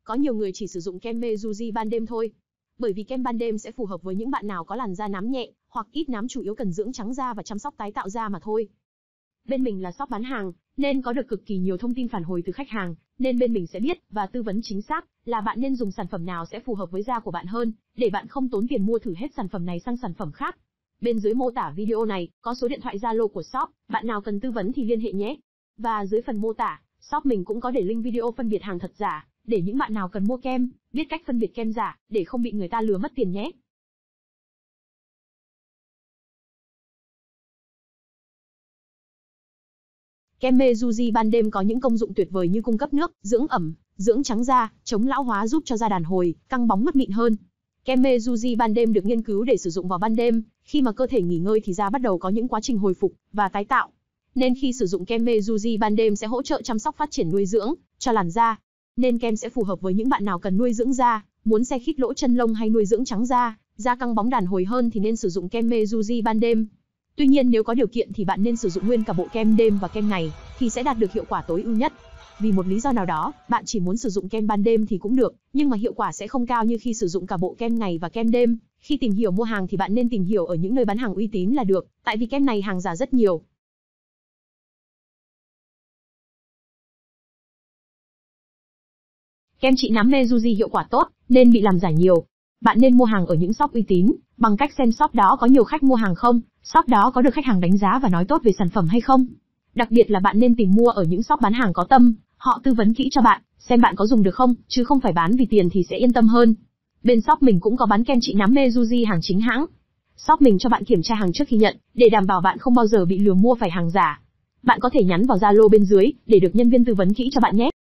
Có nhiều người chỉ sử dụng kem Mezuji ban đêm thôi. Bởi vì kem ban đêm sẽ phù hợp với những bạn nào có làn da nám nhẹ, hoặc ít nám chủ yếu cần dưỡng trắng da và chăm sóc tái tạo da mà thôi. Bên mình là shop bán hàng, nên có được cực kỳ nhiều thông tin phản hồi từ khách hàng, nên bên mình sẽ biết và tư vấn chính xác là bạn nên dùng sản phẩm nào sẽ phù hợp với da của bạn hơn, để bạn không tốn tiền mua thử hết sản phẩm này sang sản phẩm khác. Bên dưới mô tả video này có số điện thoại Zalo của shop, bạn nào cần tư vấn thì liên hệ nhé. Và dưới phần mô tả, shop mình cũng có để link video phân biệt hàng thật giả, để những bạn nào cần mua kem, biết cách phân biệt kem giả, để không bị người ta lừa mất tiền nhé. Kem Mezuji ban đêm có những công dụng tuyệt vời như cung cấp nước, dưỡng ẩm, dưỡng trắng da, chống lão hóa, giúp cho da đàn hồi, căng bóng mượt mịn hơn. Kem Mezuji ban đêm được nghiên cứu để sử dụng vào ban đêm, khi mà cơ thể nghỉ ngơi thì da bắt đầu có những quá trình hồi phục và tái tạo. Nên khi sử dụng kem Mezuji ban đêm sẽ hỗ trợ chăm sóc phát triển nuôi dưỡng cho làn da. Nên kem sẽ phù hợp với những bạn nào cần nuôi dưỡng da, muốn xe khít lỗ chân lông hay nuôi dưỡng trắng da, da căng bóng đàn hồi hơn thì nên sử dụng kem Mezuji ban đêm. Tuy nhiên nếu có điều kiện thì bạn nên sử dụng nguyên cả bộ kem đêm và kem ngày thì sẽ đạt được hiệu quả tối ưu nhất. Vì một lý do nào đó, bạn chỉ muốn sử dụng kem ban đêm thì cũng được, nhưng mà hiệu quả sẽ không cao như khi sử dụng cả bộ kem ngày và kem đêm. Khi tìm hiểu mua hàng thì bạn nên tìm hiểu ở những nơi bán hàng uy tín là được, tại vì kem này hàng giả rất nhiều. Kem trị nám Mezuji hiệu quả tốt, nên bị làm giả nhiều. Bạn nên mua hàng ở những shop uy tín, bằng cách xem shop đó có nhiều khách mua hàng không, shop đó có được khách hàng đánh giá và nói tốt về sản phẩm hay không. Đặc biệt là bạn nên tìm mua ở những shop bán hàng có tâm, họ tư vấn kỹ cho bạn, xem bạn có dùng được không, chứ không phải bán vì tiền thì sẽ yên tâm hơn. Bên shop mình cũng có bán kem trị nám Mezuji hàng chính hãng. Shop mình cho bạn kiểm tra hàng trước khi nhận, để đảm bảo bạn không bao giờ bị lừa mua phải hàng giả. Bạn có thể nhắn vào Zalo bên dưới, để được nhân viên tư vấn kỹ cho bạn nhé.